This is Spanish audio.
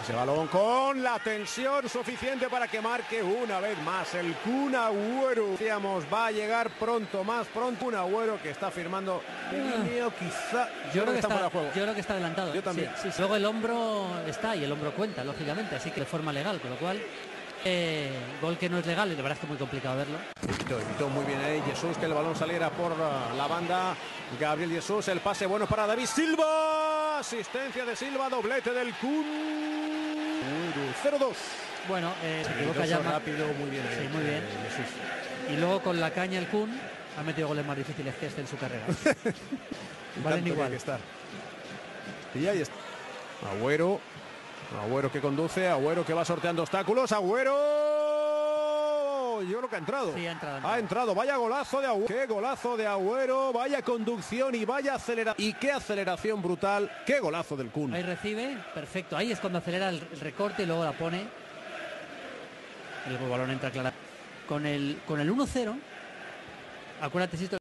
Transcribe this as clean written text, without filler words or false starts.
Ese balón con la tensión suficiente para que marque una vez más el Kun Agüero. Decíamos, va a llegar pronto, más pronto. Kun Agüero que está firmando quizá. Yo creo que está fuera de juego. Yo creo que está adelantado. Yo también. Sí. Luego el hombro está y el hombro cuenta, lógicamente, así que de forma legal, con lo cual gol que no es legal y la verdad es que es muy complicado verlo. Evitó muy bien ahí Jesús que el balón saliera por la banda. Gabriel Jesús, el pase bueno para David Silva. Asistencia de Silva, doblete del Kun. 0-2. Bueno, se equivoca ya rápido, muy bien. Sí, muy bien. Jesús. Y luego con la caña el Kun ha metido goles más difíciles que este en su carrera. Valen igual. Que estar. Y ahí está. Agüero que conduce, Agüero que va sorteando obstáculos, Agüero, yo creo que ha entrado. Sí, ha entrado. Ha entrado, vaya golazo de Agüero, qué golazo de Agüero, vaya conducción y vaya aceleración. Y qué aceleración brutal, qué golazo del Kun. Ahí recibe, perfecto, ahí es cuando acelera el recorte y luego la pone. El balón entra clara. Con el 1-0, acuérdate, si esto